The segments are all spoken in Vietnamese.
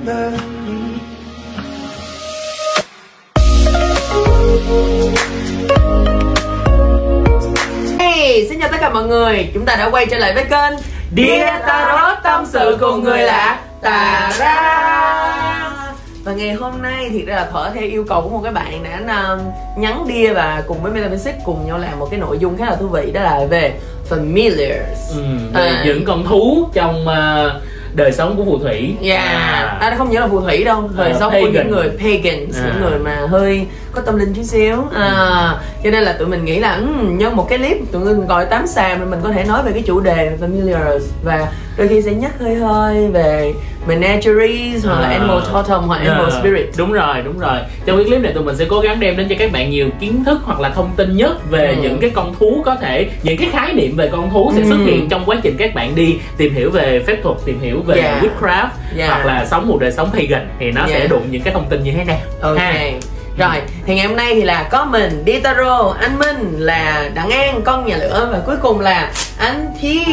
Hey, xin chào tất cả mọi người, chúng ta đã quay trở lại với kênh Dear Tarot, tâm sự cùng người lạ. Tà ra. Và ngày hôm nay thì ra là Thuở theo yêu cầu của một cái bạn đã nhắn Dear và cùng với Metaphysics cùng nhau làm một cái nội dung khá là thú vị, đó là về familiars, những con thú trong đời sống của phù thủy. Không chỉ là phù thủy đâu, đời sống của những người pagans, những người mà hơi có tâm linh chút xíu. Cho nên là tụi mình nghĩ là nhân một cái clip tụi mình gọi 8 xàm mình có thể nói về cái chủ đề familiars, và đôi khi sẽ nhắc hơi hơi về menageries hoặc là animal totem hoặc animal spirit. Đúng rồi. Trong cái clip này tụi mình sẽ cố gắng đem đến cho các bạn nhiều kiến thức hoặc là thông tin nhất về những cái con thú, có thể những cái khái niệm về con thú sẽ xuất hiện trong quá trình các bạn đi tìm hiểu về phép thuật, tìm hiểu về witchcraft hoặc là sống một đời sống pagan, thì nó sẽ đụng những cái thông tin như thế nào. Rồi, thì ngày hôm nay thì là có mình Dear Tarot, anh Minh là Đặng An, con nhà lửa, và cuối cùng là anh Thiên.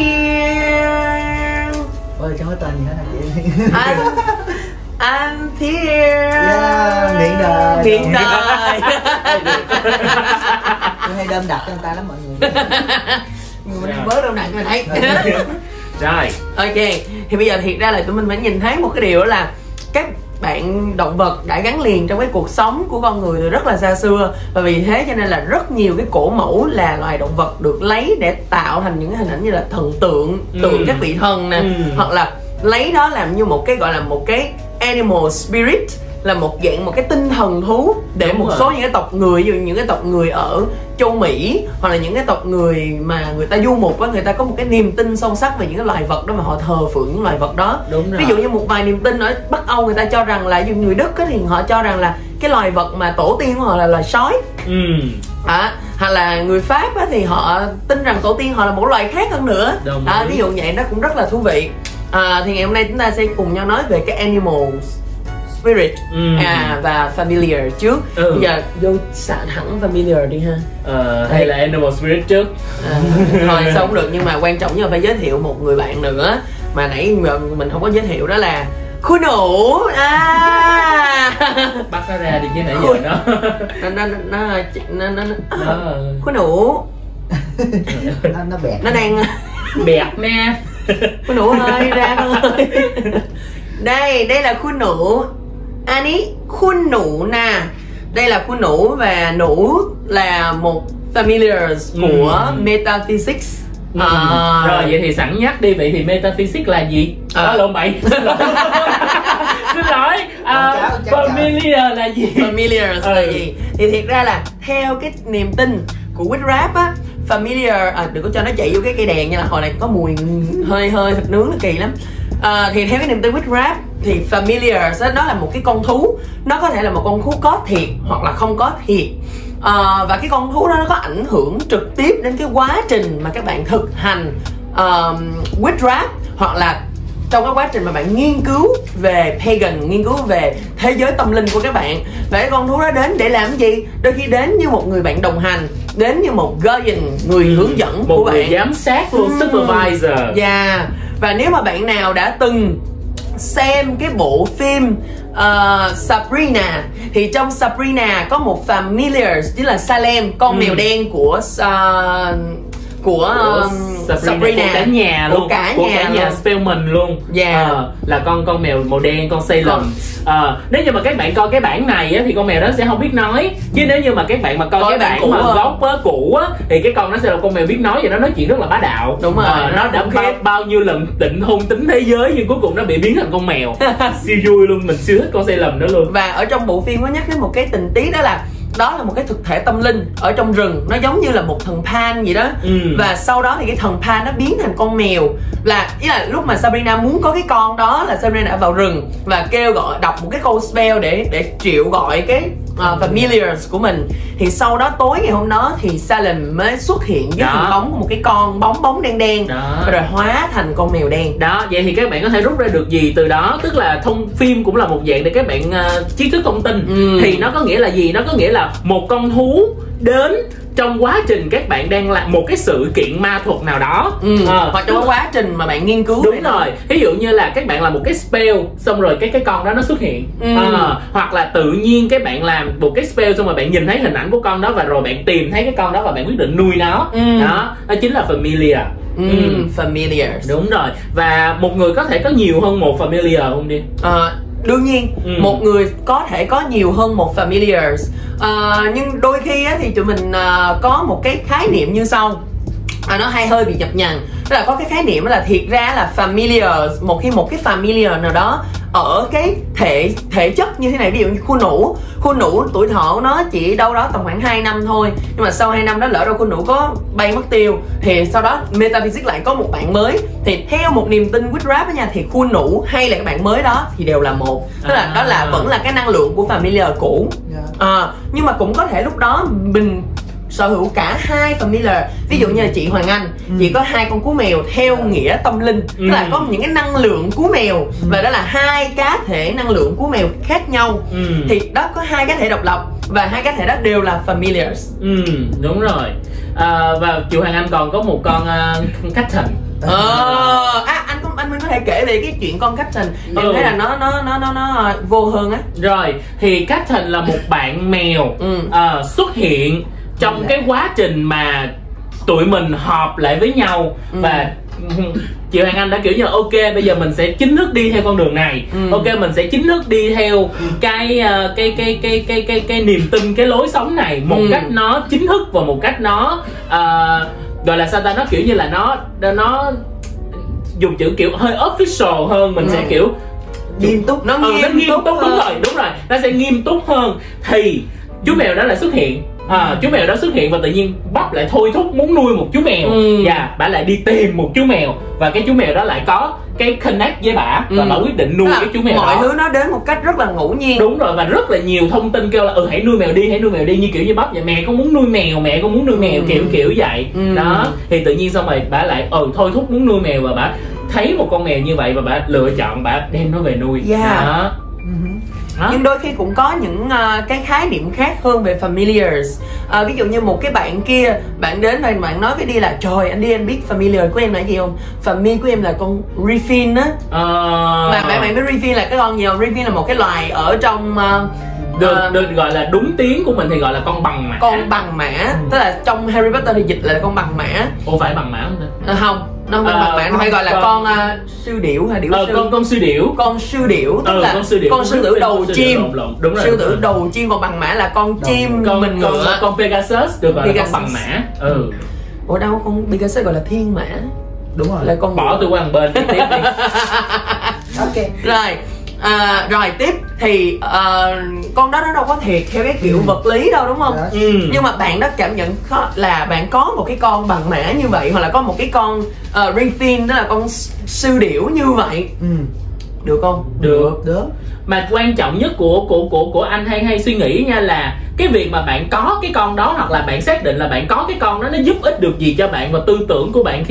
Ôi, chẳng có tên gì hết hả chị? Anh Thiên. Miệng đời. Tôi hay đâm đặt cho người ta lắm mọi người. Mình bớt đâu nặng rồi đấy. Rồi, ok, thì bây giờ thiệt ra là tụi mình phải nhìn thấy một cái điều đó là các bạn động vật đã gắn liền trong cái cuộc sống của con người từ rất là xa xưa, và vì thế cho nên là rất nhiều cái cổ mẫu là loài động vật được lấy để tạo thành những cái hình ảnh như là thần tượng, tượng các vị thần nè, hoặc là lấy đó làm như một cái gọi là một cái animal spirit, là một dạng một cái tinh thần thú để một số những cái tộc người, ví dụ những cái tộc người ở châu Mỹ hoặc là những cái tộc người mà người ta du mục á, người ta có một cái niềm tin sâu sắc về những cái loài vật đó mà họ thờ phượng những loài vật đó. Ví dụ như một vài niềm tin ở Bắc Âu người ta cho rằng là, ví dụ người Đức á, thì họ cho rằng là cái loài vật mà tổ tiên của họ là loài sói. Hoặc là người Pháp á, thì họ tin rằng tổ tiên họ là một loài khác hơn nữa. Ví dụ vậy, nó cũng rất là thú vị. Thì ngày hôm nay chúng ta sẽ cùng nhau nói về cái animals spirit và familiar trước. Bây giờ vô xả thẳng familiar đi ha. Hay là animal spirit trước. Thôi sao cũng được, nhưng mà quan trọng nhất là phải giới thiệu một người bạn nữa mà nãy mình không có giới thiệu, đó là Khui Nụ. Bắt nó ra đi chứ nãy giờ nó Khui Nụ. Nó bẹt. Nó đang bẹt nè. Khui Nụ ơi, ra con ơi. Đây là Khui Nụ. Ani Khui Nụ nè. Đây là Khui Nụ, và Nụ là một familiars của Metaphysics. Rồi vậy thì sẵn nhắc đi, vậy thì Metaphysics là gì? Lộn bậy. Xin lỗi. Familiar là gì? Familiars là gì? Thì thiệt ra là theo cái niềm tin của witchcraft á, familiar đừng có cho nó chạy vô cái cây đèn nha, là hồi này có mùi hơi thịt nướng nó kỳ lắm. Thì theo cái niềm tin witchcraft thì familiars đó, nó là một cái con thú, nó có thể là một con thú có thiệt hoặc là không có thiệt. Và cái con thú đó nó có ảnh hưởng trực tiếp đến cái quá trình mà các bạn thực hành witchcraft, hoặc là trong cái quá trình mà bạn nghiên cứu về pagan, nghiên cứu về thế giới tâm linh của các bạn. Và cái con thú đó đến để làm gì? Đôi khi đến như một người bạn đồng hành, đến như một guardian, người hướng dẫn của bạn, một người giám sát luôn, supervisor. Và nếu mà bạn nào đã từng xem cái bộ phim Sabrina, thì trong Sabrina có một familiars, chính là Salem, con mèo đen của Sabrina, của cả nhà luôn, của cả nhà Spellman luôn. Là con mèo màu đen, con Salem. Nếu như mà các bạn coi cái bản này á, thì con mèo đó sẽ không biết nói, chứ nếu như mà các bạn mà coi cái bản mà gốc cũ á, thì cái con nó sẽ là con mèo biết nói, và nó nói chuyện rất là bá đạo. Đúng rồi. Nó đã bao nhiêu lần định hôn tính thế giới, nhưng cuối cùng nó bị biến thành con mèo. Siêu vui luôn, mình siêu thích con Salem nữa luôn. Và ở trong bộ phim có nhắc đến một cái tình tiết, đó là một cái thực thể tâm linh ở trong rừng, nó giống như là một thần Pan gì đó. Và sau đó thì cái thần Pan nó biến thành con mèo, là ý là lúc mà Sabrina muốn có cái con đó là Sabrina đã vào rừng và kêu gọi, đọc một cái câu spell để triệu gọi cái familiars của mình. Thì sau đó tối ngày hôm đó thì Salem mới xuất hiện với hình bóng của một cái con bóng đen rồi hóa thành con mèo đen. Đó, vậy thì các bạn có thể rút ra được gì từ đó? Tức là phim cũng là một dạng để các bạn kiến thức thông tin. Thì nó có nghĩa là gì? Nó có nghĩa là một con thú đến trong quá trình các bạn đang làm một cái sự kiện ma thuật nào đó, hoặc trong quá trình mà bạn nghiên cứu. Đúng rồi, ví dụ như là các bạn làm một cái spell xong rồi cái con đó nó xuất hiện, hoặc là tự nhiên các bạn làm một cái spell xong rồi bạn nhìn thấy hình ảnh của con đó và rồi bạn tìm thấy cái con đó và bạn quyết định nuôi nó. Đó chính là familiar. Familiar. Đúng rồi. Và một người có thể có nhiều hơn một familiar không đi? Đương nhiên, một người có thể có nhiều hơn một familiars, nhưng đôi khi á, thì tụi mình có một cái khái niệm như sau. Nó hay hơi bị nhập nhằng. Tức là có cái khái niệm là thiệt ra là familiar, một cái familiar nào đó ở cái thể chất như thế này, ví dụ như khuôn nũ tuổi thọ nó chỉ đâu đó tầm khoảng 2 năm thôi, nhưng mà sau 2 năm đó lỡ đâu khuôn nũ có bay mất tiêu thì sau đó metaphysics lại có một bạn mới, thì theo một niềm tin Witchcraft đó nha, thì khuôn nũ hay là các bạn mới đó thì đều là một, tức là đó là vẫn là cái năng lượng của familiar cũ. Nhưng mà cũng có thể lúc đó mình sở hữu cả hai familiar. Ví dụ như là chị Hoàng Anh, chị có 2 con cú mèo theo nghĩa tâm linh, tức là có những cái năng lượng cú mèo, và đó là 2 cá thể năng lượng cú mèo khác nhau. Thì đó có 2 cá thể độc lập và 2 cá thể đó đều là familiars. Đúng rồi. Và chị Hoàng Anh còn có một con Captain. Anh Minh có thể kể về cái chuyện con Captain. Em thấy là nó vô hơn á. Rồi, thì Captain là một bạn mèo xuất hiện trong cái quá trình mà tụi mình họp lại với nhau, và chị Hoàng Anh đã kiểu như ok bây giờ mình sẽ chính thức đi theo con đường này, ok mình sẽ chính thức đi theo cái niềm tin, cái lối sống này một cách nó chính thức và một cách nó gọi là sao ta, nó kiểu như là nó dùng chữ kiểu hơi official hơn, mình sẽ kiểu nghiêm túc, nó nghiêm túc. Đúng rồi, nó sẽ nghiêm túc hơn. Thì chú mèo đó lại xuất hiện. Chú mèo đó xuất hiện và tự nhiên Bắp lại thôi thúc muốn nuôi một chú mèo, và bà lại đi tìm một chú mèo, và cái chú mèo đó lại có cái connect với bà, và bà quyết định nuôi cái chú mèo mọi đó. thứ nó đến một cách rất là ngẫu nhiên. Đúng rồi, và rất là nhiều thông tin kêu là hãy nuôi mèo đi, như kiểu như Bắp vậy, mẹ con muốn nuôi mèo, kiểu vậy. Đó, thì tự nhiên xong rồi bà lại thôi thúc muốn nuôi mèo, và bà thấy một con mèo như vậy và bà lựa chọn bà đem nó về nuôi. Đó. Nhưng đôi khi cũng có những cái khái niệm khác hơn về familiars. Ví dụ như một cái bạn kia, bạn đến và bạn nói với đi là trời anh đi, anh biết familiar của em là gì không? Family của em là con Griffin á. Mà bạn biết Griffin là cái con gì không? Griffin là một cái loài ở trong được gọi là đúng tiếng của mình thì gọi là con bằng mã. Con bằng mã, tức là trong Harry Potter thì dịch là con bằng mã. Ủa phải bằng mã không ta? Không, nó không phải bằng mã, nó phải gọi là con sư điểu hay điểu sư. Con sư điểu. Con sư điểu tức là con sư tử đầu chim. Đúng rồi. Sư tử đầu chim, còn bằng mã là con chim mình ngựa. Con Pegasus được gọi là con bằng mã. Ủa đâu, con Pegasus gọi là thiên mã. Đúng rồi. Là con bỏ tôi qua một bên tiếp đi. Ok. Rồi. Rồi tiếp thì con đó nó đâu có thiệt theo cái kiểu vật lý đâu, đúng không? Nhưng mà bạn đó cảm nhận là bạn có một cái con bằng mã như vậy, hoặc là có một cái con Griffin, đó là con sư điểu như vậy. Được không? Được. Mà quan trọng nhất của anh hay suy nghĩ nha, là cái việc mà bạn có cái con đó, hoặc là bạn xác định là bạn có cái con đó, nó giúp ích được gì cho bạn và tư tưởng của bạn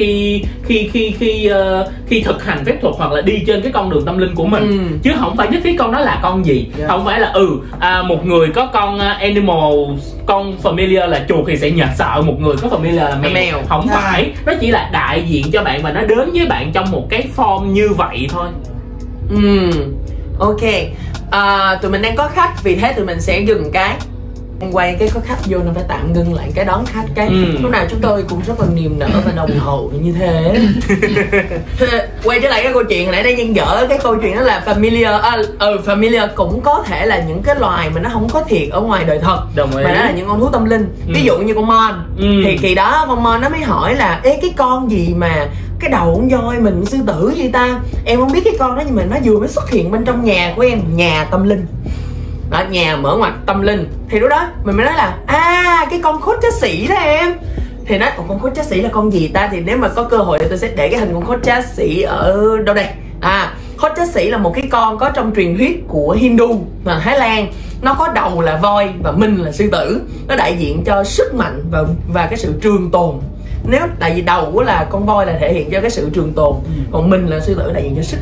khi thực hành phép thuật hoặc là đi trên cái con đường tâm linh của mình. Chứ không phải nhất thiết con đó là con gì. Không phải là một người có con animal, con familiar là chuột thì sẽ sợ một người có familiar là mèo. Không phải, nó chỉ là đại diện cho bạn và nó đến với bạn trong một cái form như vậy thôi. Ok. Tụi mình đang có khách, vì thế tụi mình sẽ dừng cái quay cái có khách vô nó phải tạm ngưng lại cái đón khách cái lúc nào chúng tôi cũng rất là niềm nở và đồng hậu như thế. Quay trở lại cái câu chuyện hồi nãy đang nhân dở cái câu chuyện đó là familiar. Familiar cũng có thể là những cái loài mà nó không có thiệt ở ngoài đời thật, mà đó là những con thú tâm linh. Ví dụ như con Mon, thì kỳ đó con Mon nó mới hỏi là ê cái con gì mà cái đầu con voi mình sư tử gì ta, em không biết cái con đó nhưng mà nó vừa mới xuất hiện bên trong nhà của em, nhà tâm linh đó, nhà mở ngoặt tâm linh. Thì lúc đó mình mới nói là cái con khốt trá sĩ đó em. Thì nói con khốt trá sĩ là con gì ta, thì nếu mà có cơ hội thì tôi sẽ để cái hình con khốt trá sĩ ở đâu đây. Khốt trá sĩ là một cái con có trong truyền thuyết của Hindu và Thái Lan. Nó có đầu là voi và mình là sư tử. Nó đại diện cho sức mạnh và cái sự trường tồn. Nếu tại vì đầu của là con voi là thể hiện cho cái sự trường tồn, còn mình là sư tử đại diện cho sức mạnh.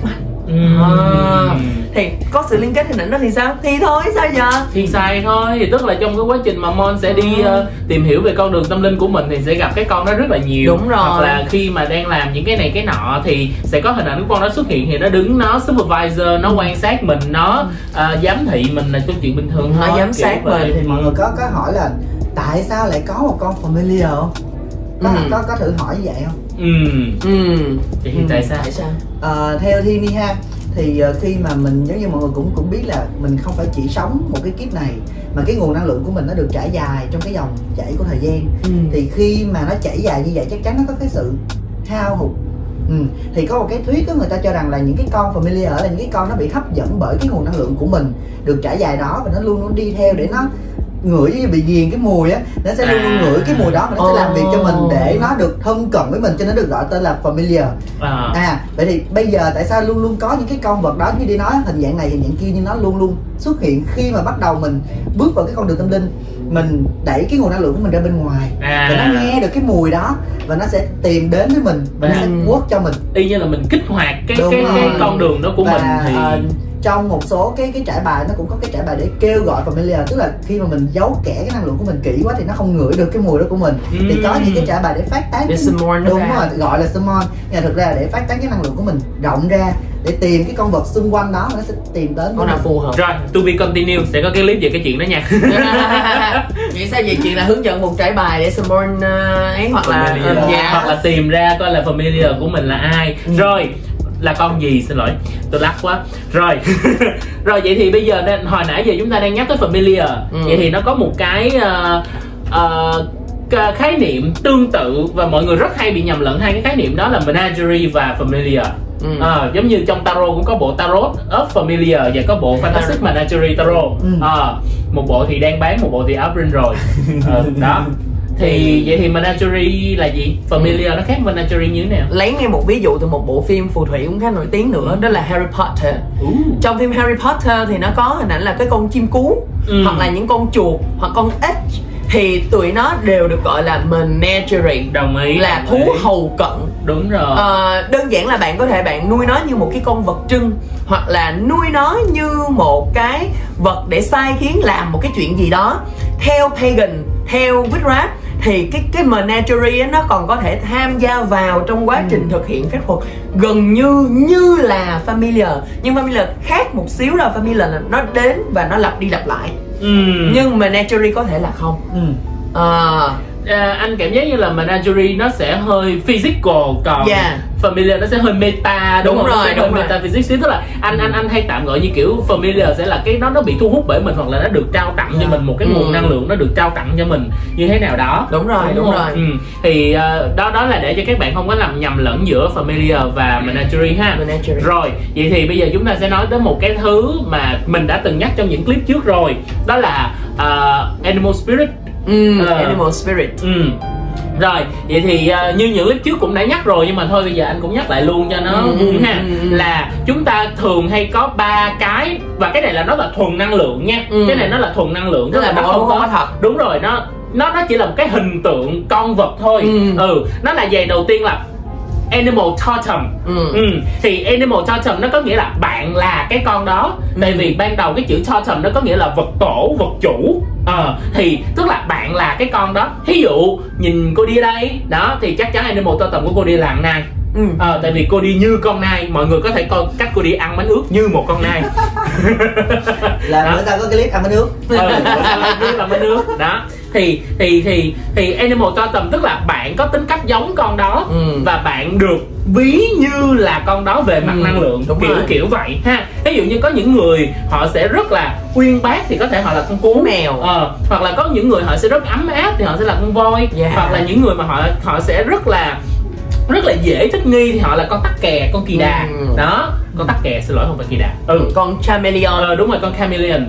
Thì có sự liên kết hình ảnh đó thì sao? Thì thôi sao giờ? Thì sai thôi. Thì tức là trong cái quá trình mà Mon sẽ đi tìm hiểu về con đường tâm linh của mình thì sẽ gặp cái con đó rất là nhiều. Đúng rồi. Hoặc là khi mà đang làm những cái này cái nọ thì sẽ có hình ảnh của con đó xuất hiện, thì nó đứng, nó supervisor, nó quan sát mình, nó giám thị mình, là câu chuyện bình thường thôi. Nó giám sát mình. Thì mọi người có hỏi là tại sao lại có một con familiar không? Có thử hỏi như vậy không? Thì tại sao? Theo Thi ha, thì khi mà mình giống như mọi người cũng biết là mình không phải chỉ sống một cái kiếp này, mà cái nguồn năng lượng của mình nó được trải dài trong cái dòng chảy của thời gian. Thì khi mà nó chảy dài như vậy chắc chắn nó có cái sự hao hụt. Thì có một cái thuyết đó, người ta cho rằng là những cái con familiar là những cái con nó bị hấp dẫn bởi cái nguồn năng lượng của mình được trải dài đó, và nó luôn luôn đi theo để nó ngửi, như bị ghiền cái mùi á, nó sẽ luôn luôn ngửi cái mùi đó, và nó sẽ làm việc cho mình để nó được thân cận với mình, cho nên nó được gọi tên là familiar. Vậy thì bây giờ tại sao luôn luôn có những cái con vật đó, như đi nói hình dạng này hình dạng kia, nhưng nó luôn luôn xuất hiện khi mà bắt đầu mình bước vào cái con đường tâm linh, mình đẩy cái nguồn năng lượng của mình ra bên ngoài, và nó nghe được cái mùi đó và nó sẽ tìm đến với mình và nó sẽ work cho mình, y như là mình kích hoạt cái con đường đó của mình. Thì trong một số cái trải bài nó cũng có cái trải bài để kêu gọi familiar, tức là khi mà mình giấu kẻ cái năng lượng của mình kỹ quá thì nó không ngửi được cái mùi đó của mình. Thì có những cái trải bài để phát tán, đúng rồi, gọi là summon, nhưng mà thực ra là để phát tán cái năng lượng của mình rộng ra, để tìm cái con vật xung quanh đó, nó sẽ tìm đến con nào phù hợp. Rồi, to be continue, sẽ có cái clip về cái chuyện đó nha. Vậy sao vậy? Chuyện là hướng dẫn một trải bài để summon ấy, hoặc là hoặc là tìm ra coi là familiar của mình là ai. Rồi, là con gì, xin lỗi tôi lắc quá rồi. Rồi vậy thì bây giờ hồi nãy giờ chúng ta đang nhắc tới familiar, vậy thì nó có một cái khái niệm tương tự và mọi người rất hay bị nhầm lẫn hai cái khái niệm đó là menagerie và familiar. Giống như trong tarot cũng có bộ tarot of familiar và có bộ fantastic menagerie tarot. Một bộ thì đang bán, một bộ thì out print rồi. Đó. Thì vậy thì menagerie là gì? Familiar nó khác menagerie như thế nào? Lấy ngay một ví dụ từ một bộ phim phù thủy cũng khá nổi tiếng nữa, đó là Harry Potter. Trong phim Harry Potter thì nó có hình ảnh là cái con chim cú, hoặc là những con chuột, hoặc con ếch, thì tụi nó đều được gọi là menagerie. Đồng ý. Là thú hầu cận. Đúng rồi. Đơn giản là bạn có thể bạn nuôi nó như một cái con vật trưng, hoặc là nuôi nó như một cái vật để sai khiến làm một cái chuyện gì đó. Theo pagan, theo witchcraft thì cái menagerie nó còn có thể tham gia vào trong quá trình thực hiện phép thuật, gần như là familiar. Nhưng familiar khác một xíu là familiar là nó đến và nó lặp đi lặp lại. Nhưng menagerie có thể là không. Anh cảm giác như là menagerie nó sẽ hơi physical, còn familiar nó sẽ hơi meta, đúng không? Rồi, nó sẽ hơi meta physics xíu, tức là anh hay tạm gọi như kiểu familiar sẽ là cái nó bị thu hút bởi mình, hoặc là nó được trao tặng cho mình một cái nguồn năng lượng, nó được trao tặng cho mình như thế nào đó. Đúng rồi. Thì đó là để cho các bạn không có làm nhầm lẫn giữa familiar và menagerie ha. Rồi, vậy thì bây giờ chúng ta sẽ nói tới một cái thứ mà mình đã từng nhắc trong những clip trước rồi, đó là animal spirit. Animal spirit. Rồi, vậy thì như những clip trước cũng đã nhắc rồi, nhưng mà thôi bây giờ anh cũng nhắc lại luôn cho nó vuông ha. Là chúng ta thường hay có 3 cái, và cái này là nó là thuần năng lượng nha. Cái này nó là thuần năng lượng, tức là nó không có thật. Đúng rồi, nó chỉ là một cái hình tượng con vật thôi. Nó là về đầu tiên là animal totem. Thì animal totem nó có nghĩa là bạn là cái con đó. Tại vì ban đầu cái chữ totem nó có nghĩa là vật tổ, vật chủ. Thì tức là bạn là cái con đó. Thí dụ nhìn cô đi ở đây đó, thì chắc chắn animal totem của cô đi là nai. Tại vì cô đi như con nai, mọi người có thể coi cách cô đi ăn bánh ướt như một con nai. Là bữa sau có clip ăn bánh ướt. Làm bánh ướt đó. Thì animal totem tức là bạn có tính cách giống con đó, và bạn được ví như là con đó về mặt năng lượng, kiểu vậy ha. Ví dụ như có những người họ sẽ rất là uyên bác thì có thể họ là con cú mèo, hoặc là có những người họ sẽ rất ấm áp thì họ sẽ là con voi, hoặc là những người mà họ sẽ rất là dễ thích nghi thì họ là con tắc kè, con kỳ đà. Đó, con tắc kè, xin lỗi, không phải kỳ đà. Con chameleon. Đúng rồi, con chameleon.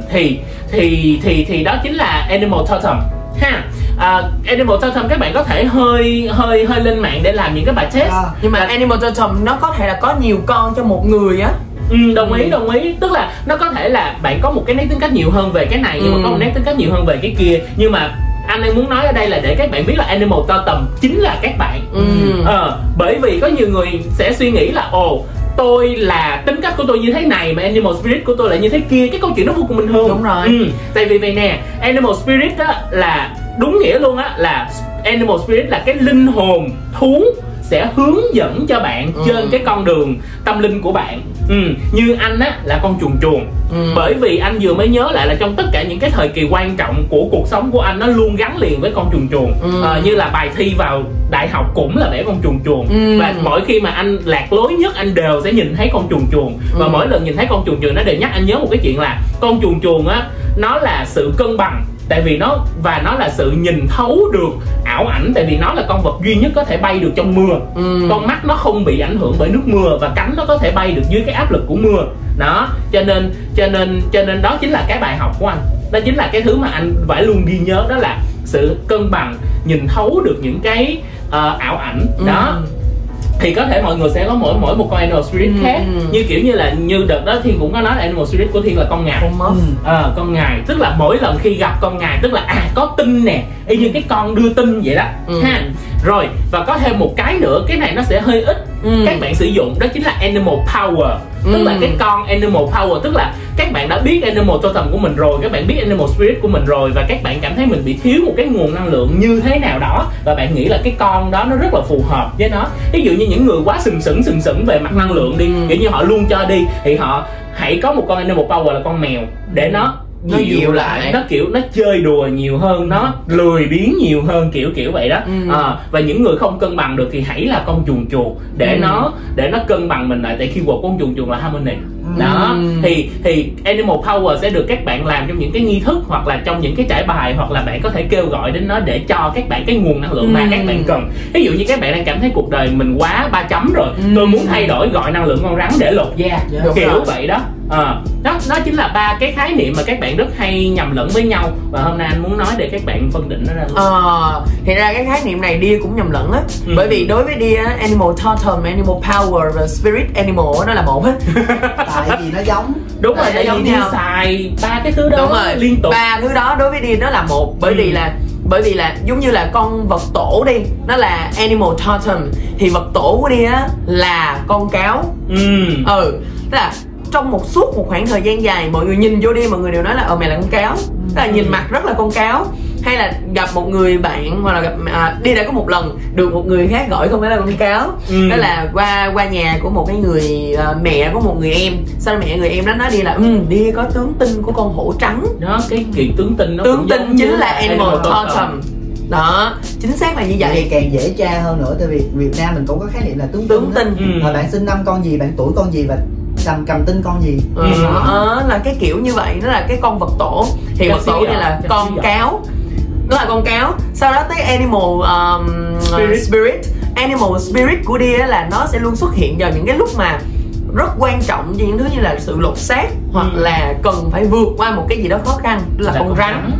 Thì đó chính là animal totem ha. Animal totem các bạn có thể hơi lên mạng để làm những cái bài test. Nhưng mà animal totem nó có thể là có nhiều con cho một người á. Đồng ý. Tức là nó có thể là bạn có một cái nét tính cách nhiều hơn về cái này, nhưng mà có một nét tính cách nhiều hơn về cái kia. Nhưng mà anh đang muốn nói ở đây là để các bạn biết là animal totem chính là các bạn. Bởi vì có nhiều người sẽ suy nghĩ là tôi là tính cách của tôi như thế này mà animal spirit của tôi lại như thế kia, cái câu chuyện nó vô cùng bình thường. Đúng rồi. Tại vì vậy nè, animal spirit á là đúng nghĩa luôn á, là animal spirit là cái linh hồn thú sẽ hướng dẫn cho bạn trên cái con đường tâm linh của bạn. Như anh á là con chuồn chuồn. Bởi vì anh vừa mới nhớ lại là trong tất cả những cái thời kỳ quan trọng của cuộc sống của anh, nó luôn gắn liền với con chuồn chuồn. Như là bài thi vào đại học cũng là vẽ con chuồn chuồn. Và mỗi khi mà anh lạc lối nhất, anh đều sẽ nhìn thấy con chuồn chuồn. Và mỗi lần nhìn thấy con chuồn chuồn, nó đều nhắc anh nhớ một cái chuyện là con chuồn chuồn á, nó là sự cân bằng. Tại vì nó là sự nhìn thấu được ảo ảnh. Tại vì nó là con vật duy nhất có thể bay được trong mưa. Con mắt nó không bị ảnh hưởng bởi nước mưa, và cánh nó có thể bay được dưới cái áp lực của mưa. Đó, cho nên đó chính là cái bài học của anh. Đó chính là cái thứ mà anh phải luôn ghi nhớ, đó là sự cân bằng, nhìn thấu được những cái ảo ảnh. Đó. Thì có thể mọi người sẽ có mỗi một con animal spirit khác. Như kiểu như là như đợt đó Thiên cũng có nói là animal spirit của Thiên là con ngài. Con ngài tức là mỗi lần khi gặp con ngài tức là có tin nè, y như cái con đưa tin vậy đó ha. Rồi và có thêm một cái nữa, cái này nó sẽ hơi ít các bạn sử dụng, đó chính là animal power. Tức là cái con animal power, tức là các bạn đã biết animal totem của mình rồi, các bạn biết animal spirit của mình rồi, và các bạn cảm thấy mình bị thiếu một cái nguồn năng lượng như thế nào đó, và bạn nghĩ là cái con đó nó rất là phù hợp với nó. Ví dụ như những người quá sừng sững về mặt năng lượng đi, kiểu như họ luôn cho đi, thì họ hãy có một con animal power là con mèo để nó dịu lại, nó kiểu nó chơi đùa nhiều hơn, nó lười biếng nhiều hơn, kiểu vậy đó. Và những người không cân bằng được thì hãy là con chuồn chuồn để nó cân bằng mình lại. Tại khi con chuồn chuồn là harmony. Đó, thì animal power sẽ được các bạn làm trong những cái nghi thức, hoặc là trong những cái trải bài, hoặc là bạn có thể kêu gọi đến nó để cho các bạn cái nguồn năng lượng mà các bạn cần. Ví dụ như các bạn đang cảm thấy cuộc đời mình quá 3 chấm rồi, tôi muốn thay đổi, gọi năng lượng con rắn để lột da, kiểu vậy đó. Đó chính là 3 cái khái niệm mà các bạn rất hay nhầm lẫn với nhau, và hôm nay anh muốn nói để các bạn phân định nó ra luôn. Thì ra cái khái niệm này Dia cũng nhầm lẫn á. Bởi vì đối với Dia, animal totem, animal power và spirit animal nó là một hết. Tại vì nó giống. Đúng rồi, tại vì Dia xài 3 cái thứ đó liên tục. 3 thứ đó đối với Dia nó là một. Bởi vì là giống như là con vật tổ đi, nó là animal totem, thì vật tổ của Dia là con cáo. Tức là trong suốt một khoảng thời gian dài, mọi người nhìn vô đi, mọi người đều nói là mày là con cáo. Tức là nhìn mặt rất là con cáo. Hay là gặp một người bạn, hoặc là gặp Đi đã có một lần được một người khác gọi không phải là con cáo. Đó là qua nhà của một cái người mẹ của một người em. Sau đó mẹ người em đó nói Đi là Đi có tướng tinh của con hổ trắng. Đó, cái chuyện tướng tinh nó tướng tinh chính là animal totem. Đó, chính xác là như vậy. Thì càng dễ tra hơn nữa, tại vì Việt Nam mình cũng có khái niệm là tướng tinh. Bạn sinh năm con gì, bạn tuổi con gì, và cầm tinh con gì. Là cái kiểu như vậy, nó là cái con vật tổ. Thì vật tổ này là con cáo, nó là con cáo. Sau đó tới animal spirit. Animal spirit của Dia là nó sẽ luôn xuất hiện vào những cái lúc mà rất quan trọng, như những thứ như là sự lột xác, hoặc là cần phải vượt qua một cái gì đó khó khăn, là con rắn.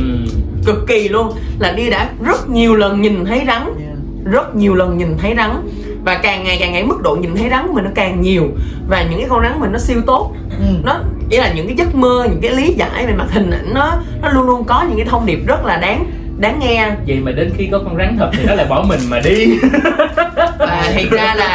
Cực kỳ luôn, là Dia đã rất nhiều lần nhìn thấy rắn. Rất nhiều lần nhìn thấy rắn. Và càng ngày mức độ nhìn thấy rắn của mình nó càng nhiều. Và những cái con rắn mình nó siêu tốt. Nó chỉ là những cái giấc mơ, những cái lý giải về mặt hình ảnh, nó luôn luôn có những cái thông điệp rất là đáng nghe. Vậy mà đến khi có con rắn thật thì nó lại bỏ mình mà đi. Và thiệt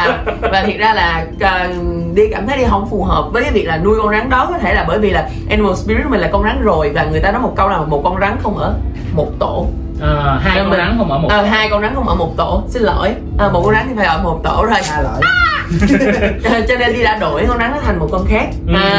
ra là Đi cảm thấy Đi không phù hợp với cái việc là nuôi con rắn đó. Có thể là bởi vì là animal spirit của mình là con rắn rồi, và người ta nói một câu là một con rắn không ở một tổ. Hai con rắn không ở một hai con rắn không ở một tổ, xin lỗi. Một con rắn thì phải ở một tổ rồi. Cho nên Đi đã đổi con rắn nó thành một con khác.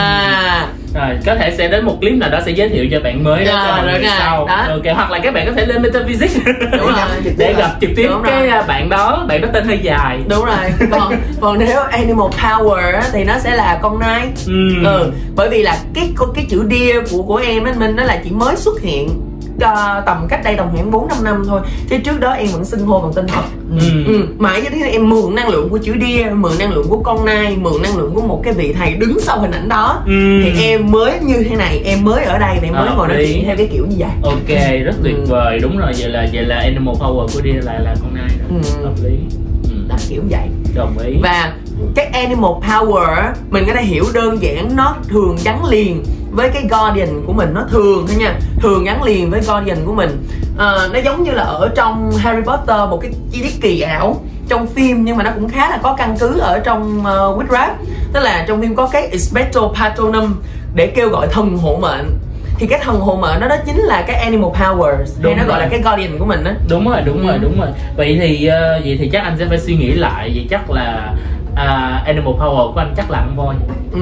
Có thể sẽ đến một clip nào đó sẽ giới thiệu cho bạn mới đó, cho mọi người sau. Ok, hoặc là các bạn có thể lên Metaphysics để gặp trực tiếp cái bạn đó tên hơi dài. Đúng rồi. Còn nếu animal power thì nó sẽ là con nai. Bởi vì là cái chữ Dia của em anh Minh nó là chỉ mới xuất hiện tầm cách đây tầm khoảng 4-5 năm thôi, chứ trước đó em vẫn xưng hô bằng tên thật. Mãi cho đến khi em mượn năng lượng của chữ Dia, mượn năng lượng của con nai, mượn năng lượng của một cái vị thầy đứng sau hình ảnh đó, thì em mới như thế này, em mới ở đây và em mới ngồi nói chuyện theo cái kiểu như vậy. Ok, rất tuyệt vời. Đúng rồi, vậy là animal power của Dia là con nai đó. Hợp lý. Là kiểu vậy. Đồng ý. Và cái animal power mình có thể hiểu đơn giản, nó thường gắn liền với cái guardian của mình. Nó thường gắn liền với guardian của mình. Nó giống như là ở trong Harry Potter, một cái chi tiết kỳ ảo trong phim nhưng mà nó cũng khá là có căn cứ ở trong Witchcraft. Tức là trong phim có cái Expecto Patronum để kêu gọi thần hộ mệnh. Thì cái thần hộ mệnh đó chính là cái animal powers, hay nó gọi là cái guardian của mình đó. Đúng rồi. Vậy thì chắc anh sẽ phải suy nghĩ lại. Vậy chắc là animal power của anh chắc là con voi.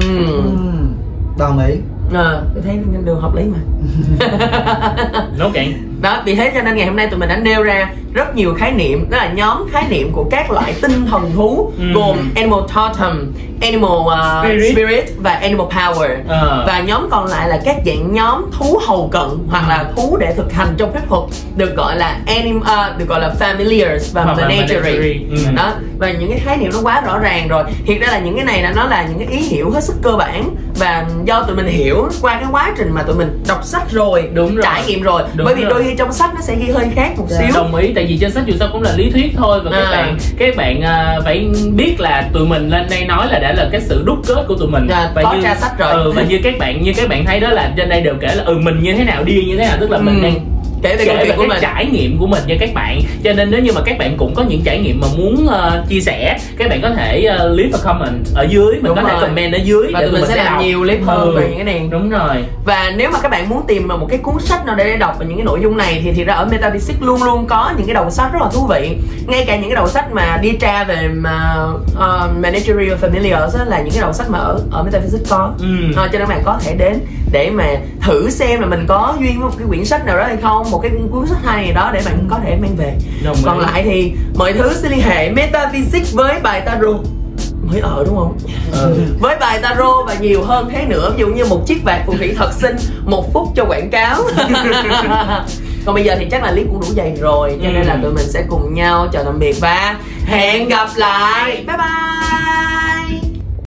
Đồng ý. Tôi thấy điều hợp lý mà. Nốt cạn. Đó, vì thế cho nên ngày hôm nay tụi mình đã nêu ra rất nhiều khái niệm. Đó là nhóm khái niệm của các loại tinh thần thú, gồm animal totem, animal spirit và animal power. Và nhóm còn lại là các dạng nhóm thú hầu cận hoặc là thú để thực hành trong phép thuật, được gọi là được gọi là familiars và menagerie. Đó, và những cái khái niệm nó quá rõ ràng rồi. Thiệt ra là những cái này là nó là những cái ý hiểu hết sức cơ bản, và do tụi mình hiểu qua cái quá trình mà tụi mình đọc sách rồi, trải nghiệm rồi. Bởi vì đôi khi trong sách nó sẽ ghi hơi khác một xíu. Đồng ý, tại vì trên sách dù sao cũng là lý thuyết thôi, và các bạn phải biết là tụi mình lên đây nói là đã là cái sự đúc kết của tụi mình. Và có tra sách rồi. Và như các bạn thấy đó là trên đây đều kể là mình như thế nào, đi như thế nào, tức là mình đang kể về cái trải nghiệm của mình cho các bạn. Cho nên nếu như mà các bạn cũng có những trải nghiệm mà muốn chia sẻ, các bạn có thể leave a comment ở dưới, mình có thể comment ở dưới và tụi mình sẽ làm nhiều clip hơn về những cái này. Đúng rồi. Và nếu mà các bạn muốn tìm một cái cuốn sách nào để đọc về những cái nội dung này thì ra ở Metaphysics luôn luôn có những cái đầu sách rất là thú vị. Ngay cả những cái đầu sách mà đi tra về managerial familiars là những cái đầu sách mà ở Metaphysics có. Cho nên các bạn có thể đến để mà thử xem là mình có duyên với một cái quyển sách nào đó hay không, một cái cuốn sách hay gì đó để bạn có thể mang về. Còn lại thì mọi thứ sẽ liên hệ Metaphysics với bài tarot mới đúng không? Với bài tarot và nhiều hơn thế nữa, ví dụ như một chiếc vạt phù thủy thật xinh, 1 phút cho quảng cáo. Còn bây giờ thì chắc là clip cũng đủ dày rồi, cho nên là tụi mình sẽ cùng nhau chào tạm biệt và hẹn gặp lại. Bye bye.